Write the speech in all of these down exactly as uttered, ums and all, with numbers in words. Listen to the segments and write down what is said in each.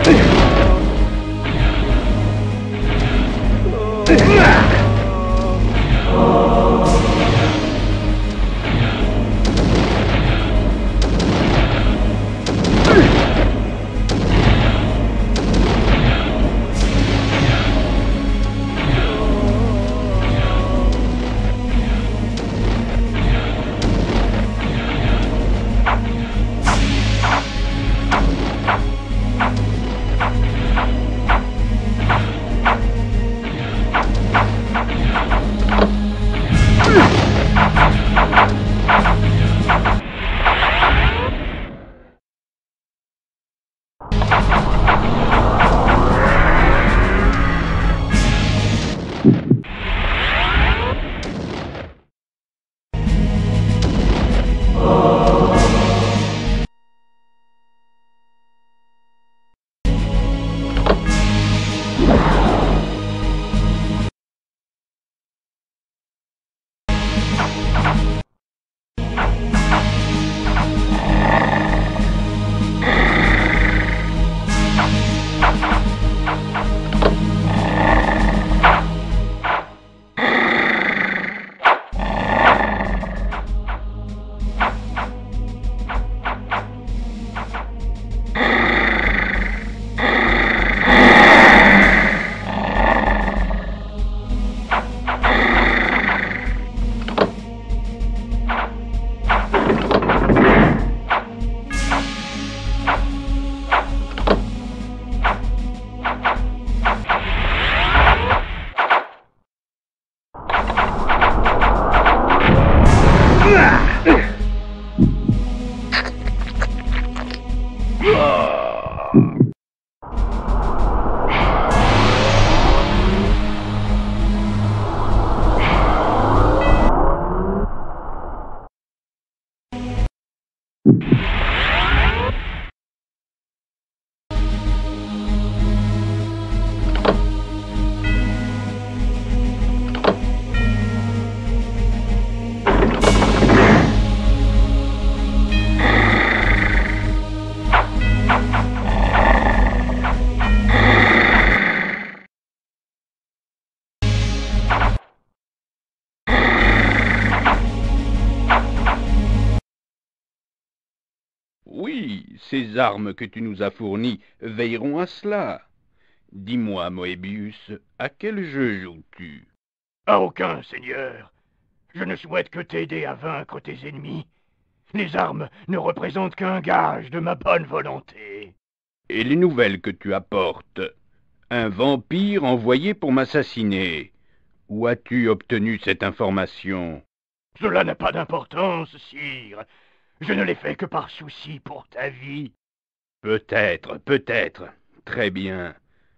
Oui, ces armes que tu nous as fournies veilleront à cela. Dis-moi, Moebius, à quel jeu joues-tu? À aucun, Seigneur. Je ne souhaite que t'aider à vaincre tes ennemis. Les armes ne représentent qu'un gage de ma bonne volonté. Et les nouvelles que tu apportes? Un vampire envoyé pour m'assassiner. Où as-tu obtenu cette information? Cela n'a pas d'importance, sire. Je ne l'ai fait que par souci pour ta vie. Peut-être, peut-être. Très bien.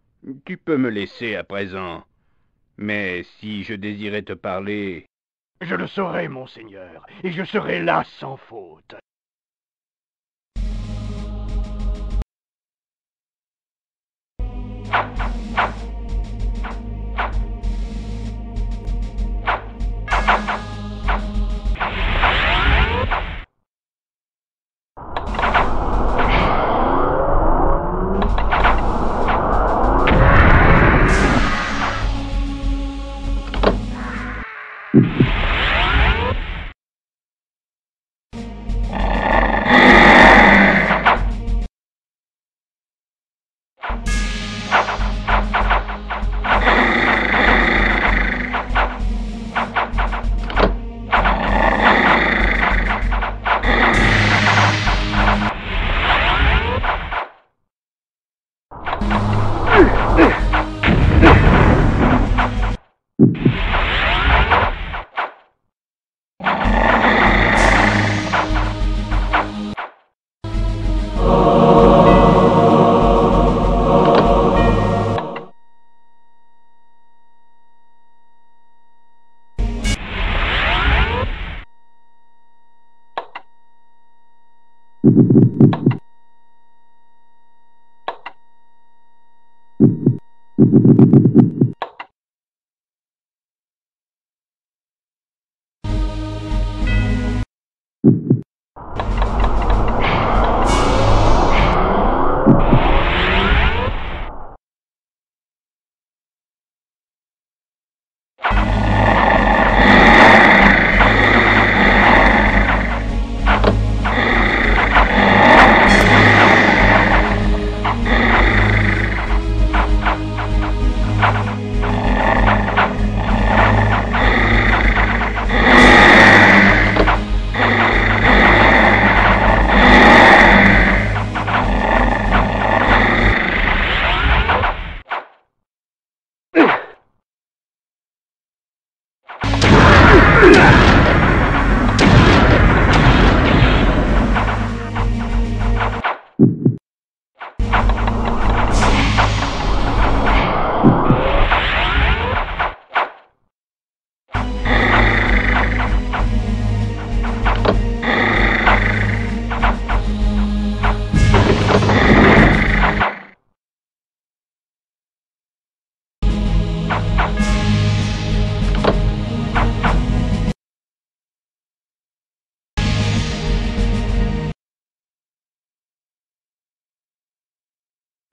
Tu peux me laisser à présent. Mais si je désirais te parler... Je le saurai, monseigneur, et je serai là sans faute.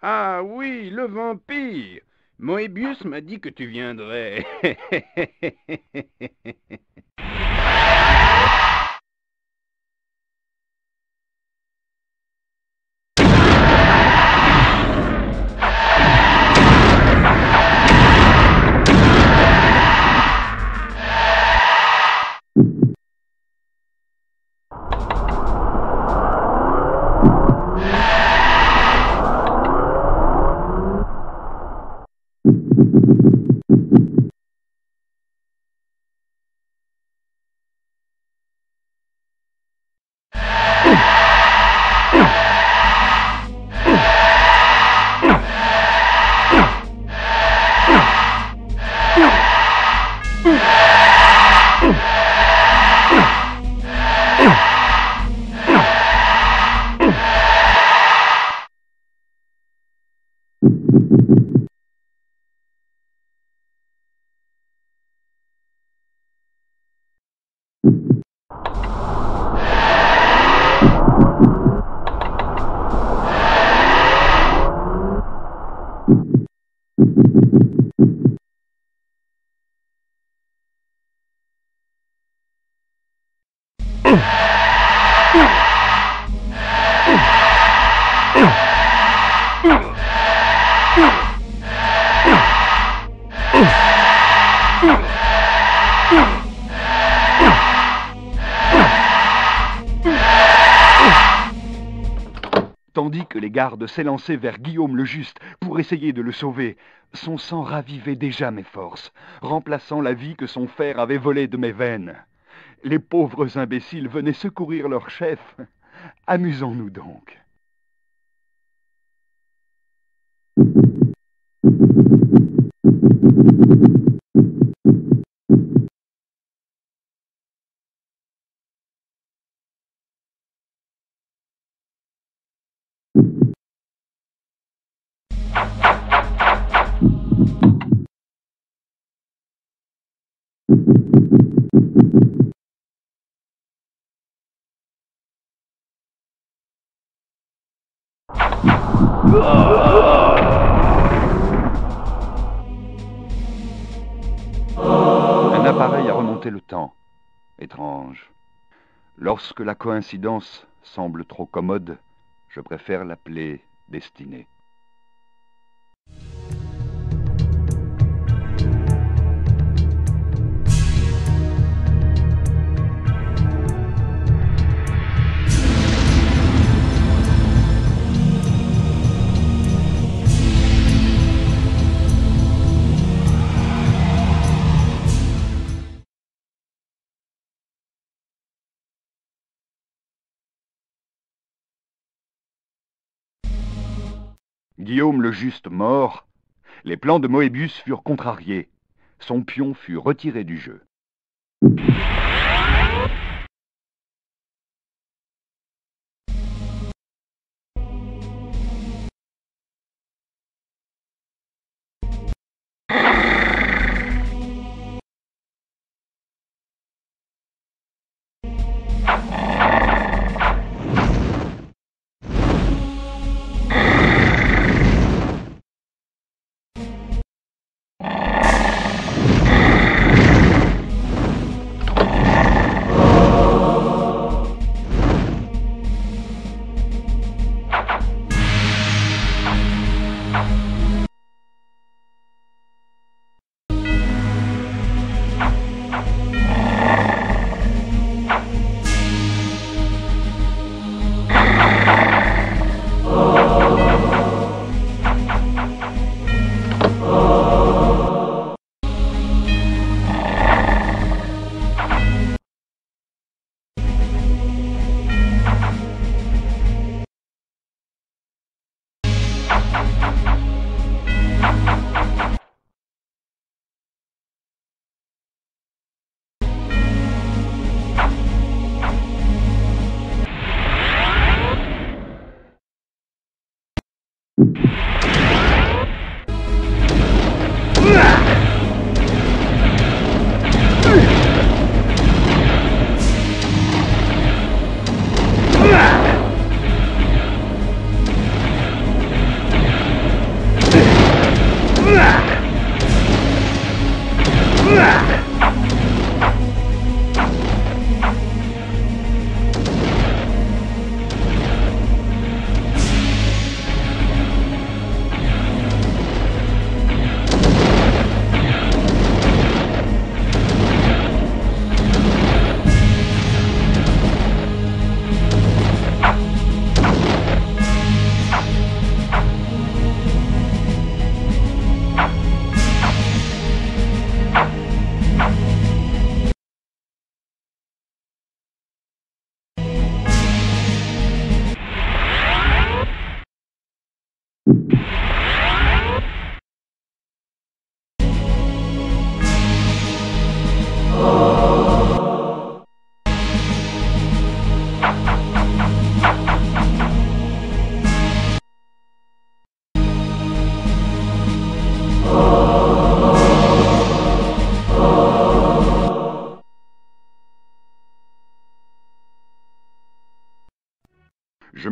Ah oui, le vampire. Moebius m'a dit que tu viendrais. Tandis que les gardes s'élançaient vers Guillaume le Juste pour essayer de le sauver, son sang ravivait déjà mes forces, remplaçant la vie que son fer avait volée de mes veines. Les pauvres imbéciles venaient secourir leur chef. Amusons-nous donc. Un appareil a remonté le temps. Étrange. Lorsque la coïncidence semble trop commode, je préfère l'appeler destinée. Guillaume le Juste mort, les plans de Moebius furent contrariés. Son pion fut retiré du jeu.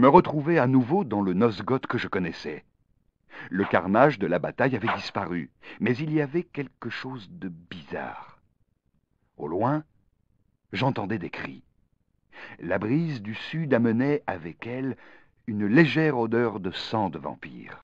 me retrouvais à nouveau dans le Nosgoth que je connaissais. Le carnage de la bataille avait disparu, mais il y avait quelque chose de bizarre. Au loin, j'entendais des cris. La brise du sud amenait avec elle une légère odeur de sang de vampire.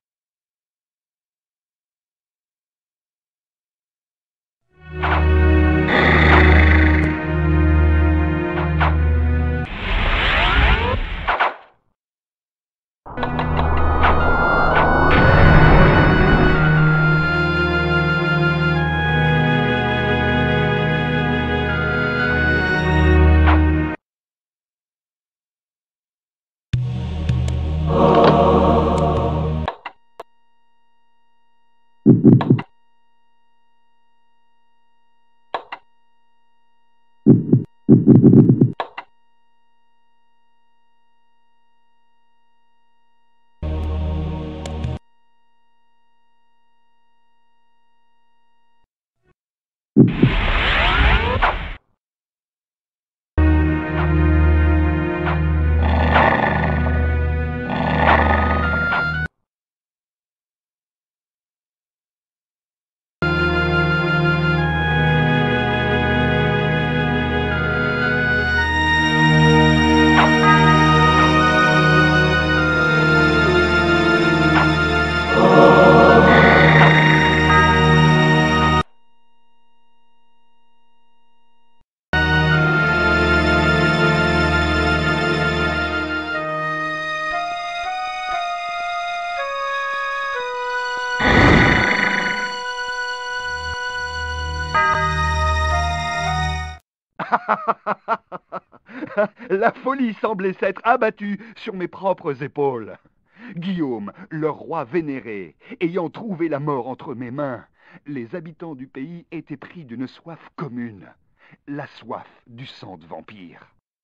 La folie semblait s'être abattue sur mes propres épaules. Guillaume, leur roi vénéré, ayant trouvé la mort entre mes mains, les habitants du pays étaient pris d'une soif commune, la soif du sang de vampire.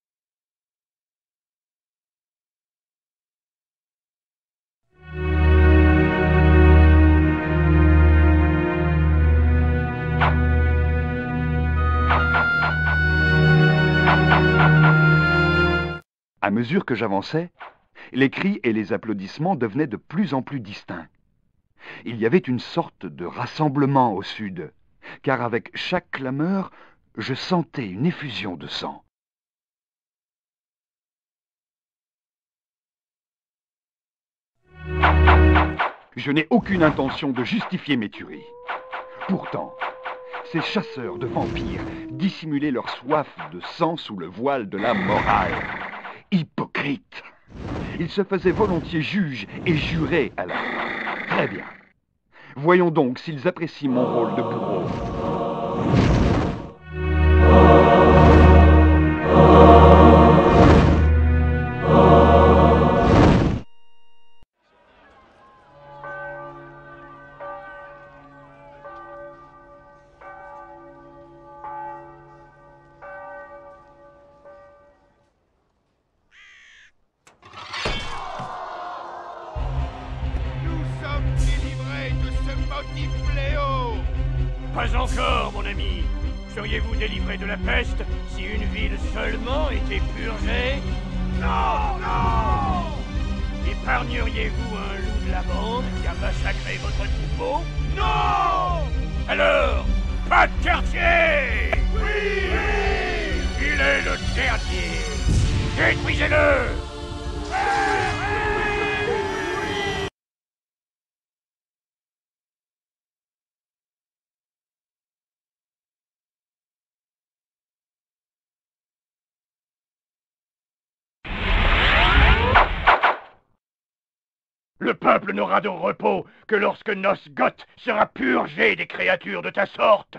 À mesure que j'avançais, les cris et les applaudissements devenaient de plus en plus distincts. Il y avait une sorte de rassemblement au sud, car avec chaque clameur, je sentais une effusion de sang. Je n'ai aucune intention de justifier mes tueries. Pourtant, ces chasseurs de vampires dissimulaient leur soif de sang sous le voile de la morale. Hypocrite! Ils se faisaient volontiers juges et jurés à la fois. Très bien. Voyons donc s'ils apprécient mon rôle de bourreau. Pas encore, mon ami. Seriez-vous délivré de la peste si une ville seulement était purgée? Non, non! Épargneriez-vous un loup de la bande qui a massacré votre troupeau? Non! Alors, pas de quartier! Oui! Oui! Il est le dernier! Détruisez-le! Le peuple n'aura de repos que lorsque Nosgoth sera purgé des créatures de ta sorte.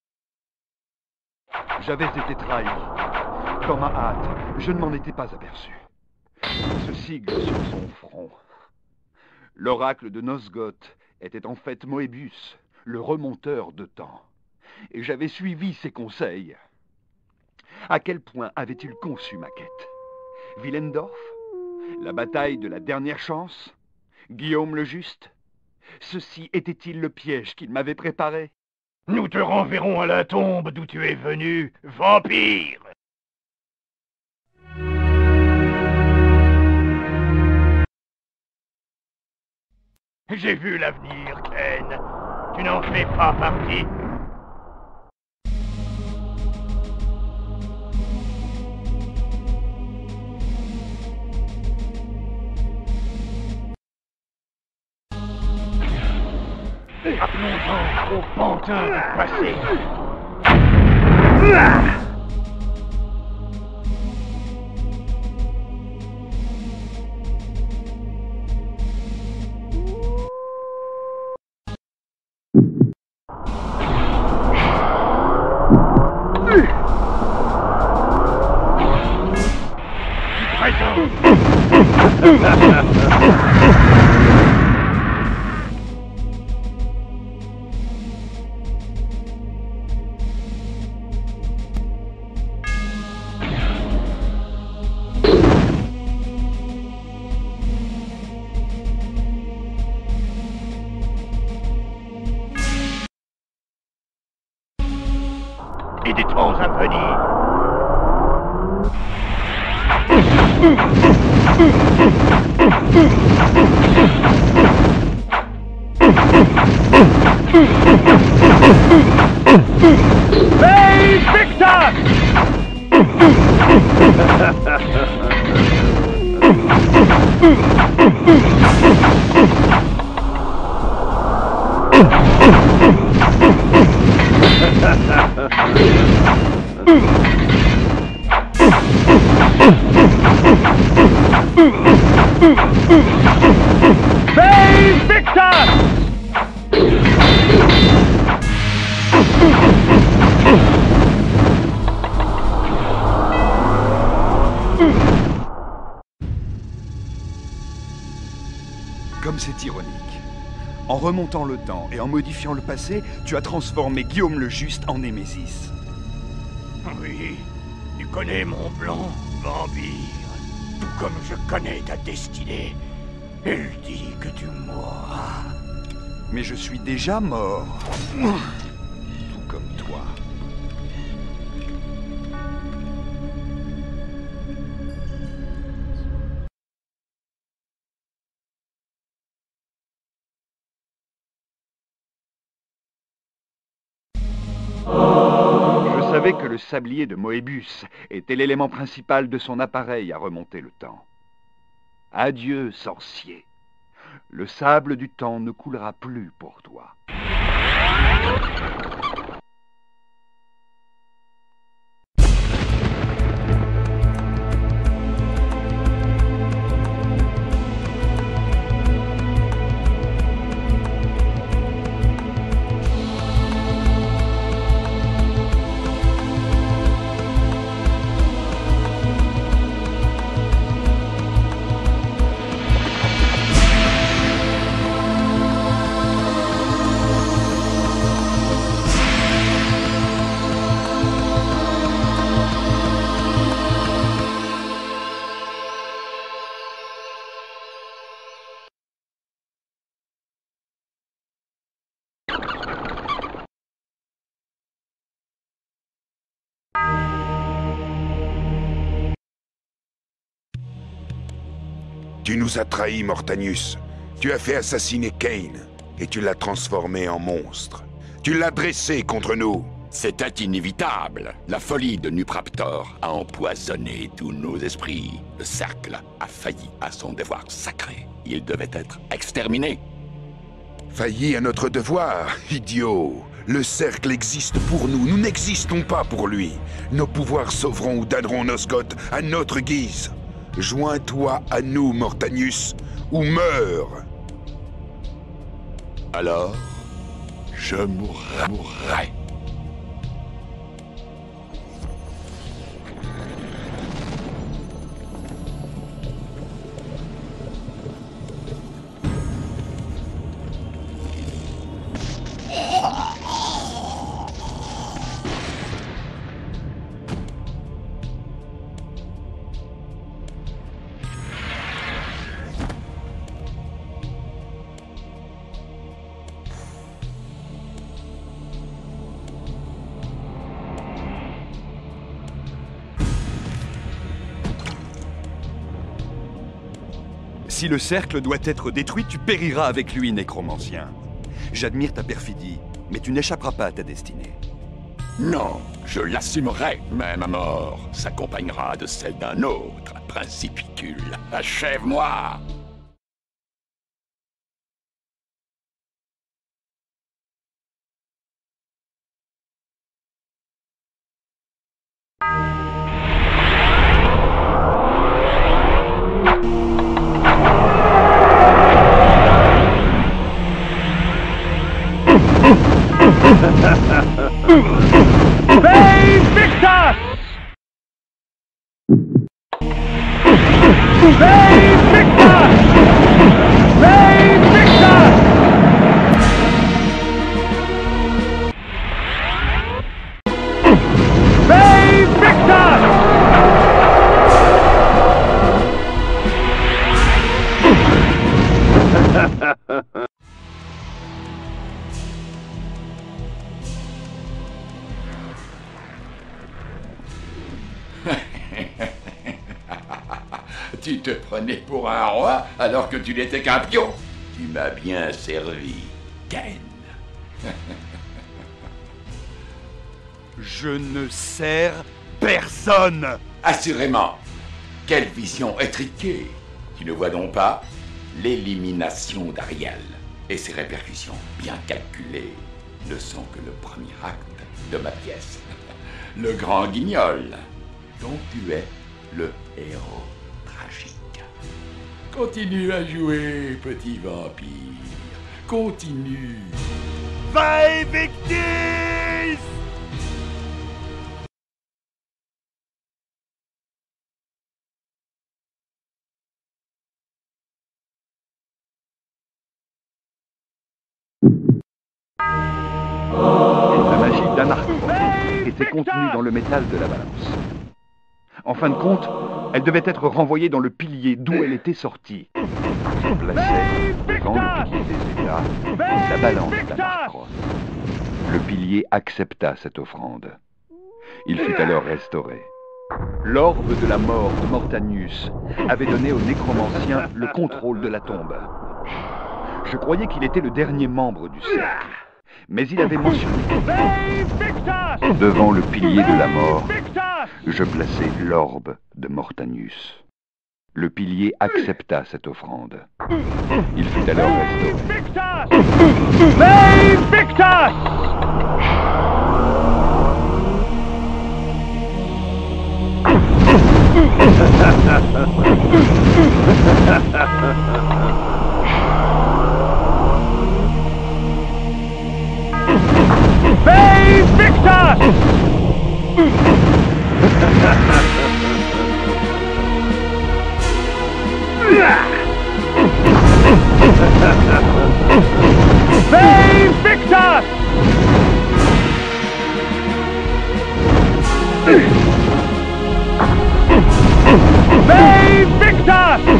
J'avais été trahi. Dans ma hâte, je ne m'en étais pas aperçu. Ce sigle sur son front. L'oracle de Nosgoth était en fait Moebius, le remonteur de temps. Et j'avais suivi ses conseils. À quel point avait-il conçu ma quête? Willendorf? La bataille de la dernière chance? Guillaume le Juste? Ceci était-il le piège qu'il m'avait préparé? Nous te renverrons à la tombe d'où tu es venu, vampire! J'ai vu l'avenir, Ken. Tu n'en fais pas partie. Appelons-en au pantin du passé. Et des temps impunis. Hey, Victor! Hey, Victor! Comme c'est ironique. En remontant le temps et en modifiant le passé, tu as transformé Guillaume le Juste en Némésis. Oui, tu connais mon plan, vampire. Tout comme je connais ta destinée. Elle dit que tu mourras. Mais je suis déjà mort. Tout comme toi. Je savais que le sablier de Moebius était l'élément principal de son appareil à remonter le temps. Adieu, sorcier. Le sable du temps ne coulera plus pour toi. Tu nous as trahis, Mortanius. Tu as fait assassiner Kane, et tu l'as transformé en monstre. Tu l'as dressé contre nous. C'était inévitable. La folie de Nupraptor a empoisonné tous nos esprits. Le cercle a failli à son devoir sacré. Il devait être exterminé. Failli à notre devoir, idiot. Le cercle existe pour nous, nous n'existons pas pour lui. Nos pouvoirs sauveront ou damneront Nosgoth à notre guise. Joins-toi à nous, Mortanius, ou meurs. Alors, je mourrai. mourrai. Si le cercle doit être détruit, tu périras avec lui, nécromancien. J'admire ta perfidie, mais tu n'échapperas pas à ta destinée. Non, je l'assumerai, mais ma mort s'accompagnera de celle d'un autre principicule. Achève-moi! Victus! Save Victus! Save Victus! Save Victus! Tu te prenais pour un roi alors que tu n'étais qu'un pion. Tu m'as bien servi, Ken. Je ne sers personne. Assurément. Quelle vision étriquée. Tu ne vois donc pas l'élimination d'Ariel et ses répercussions bien calculées ne sont que le premier acte de ma pièce. Le grand guignol dont tu es le héros. Continue à jouer, petit vampire. Continue. Vai Victis! La magie d'Anarchos était contenue dans le métal de la balance. En fin de compte, elle devait être renvoyée dans le pilier d'où elle était sortie. On plaçait devant le pilier des États la balance d'Anarchos. Le pilier accepta cette offrande. Il fut alors restauré. L'orbe de la mort de Mortanius avait donné au nécromancien le contrôle de la tombe. Je croyais qu'il était le dernier membre du cercle, mais il avait mentionné devant le pilier de la mort, je plaçai l'orbe de Mortanius. Le pilier accepta cette offrande. Il fut alors restauré. Save Victus! Save Victus! Save Victus! Save Victus!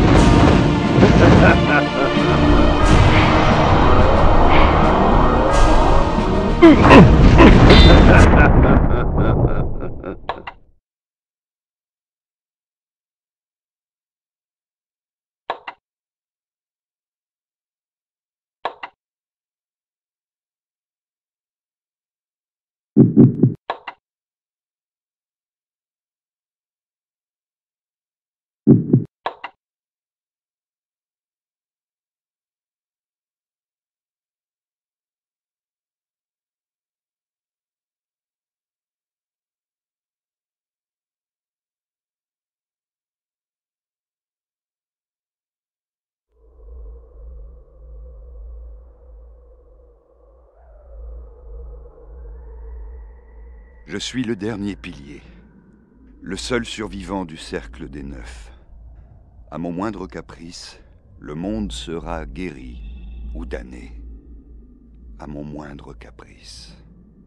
Je suis le dernier pilier, le seul survivant du cercle des neuf. À mon moindre caprice, le monde sera guéri ou damné. À mon moindre caprice.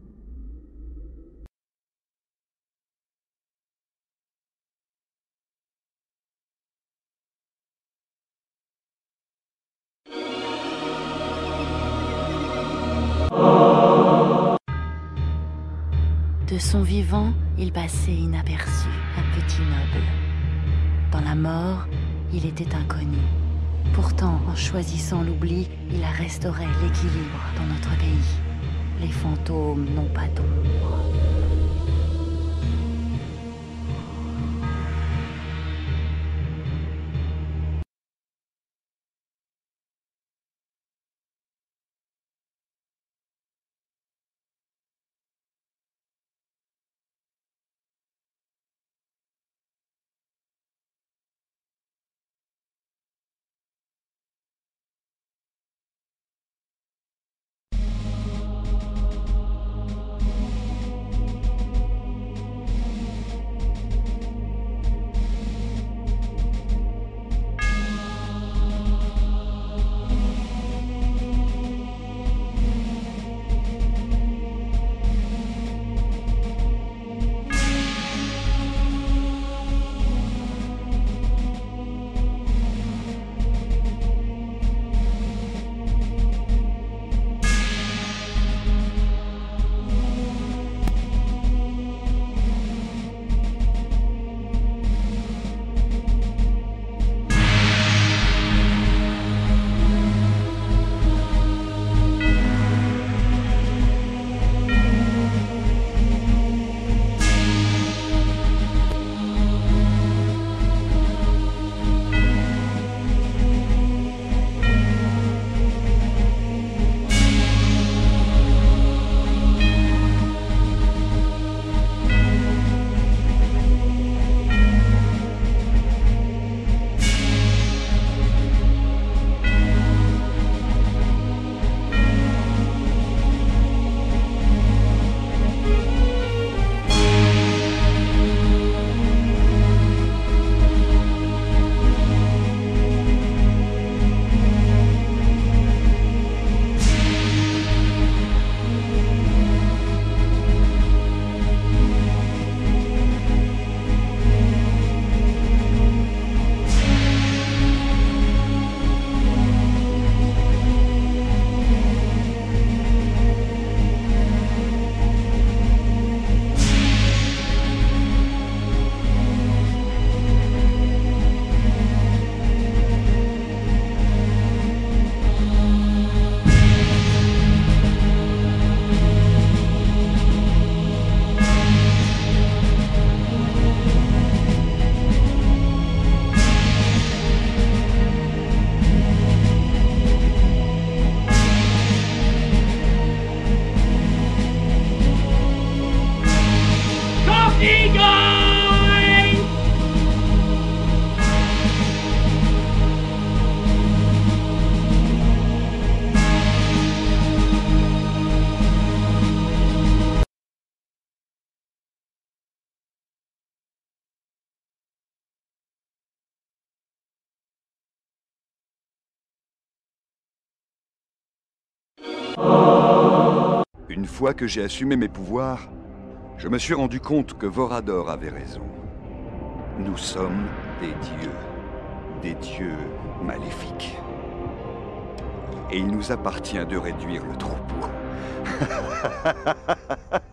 De son vivant, il passait inaperçu, un petit noble. Dans la mort, il était inconnu. Pourtant, en choisissant l'oubli, il a restauré l'équilibre dans notre pays. Les fantômes n'ont pas d'ombre. Une fois que j'ai assumé mes pouvoirs, je me suis rendu compte que Vorador avait raison. Nous sommes des dieux. Des dieux maléfiques. Et il nous appartient de réduire le troupeau.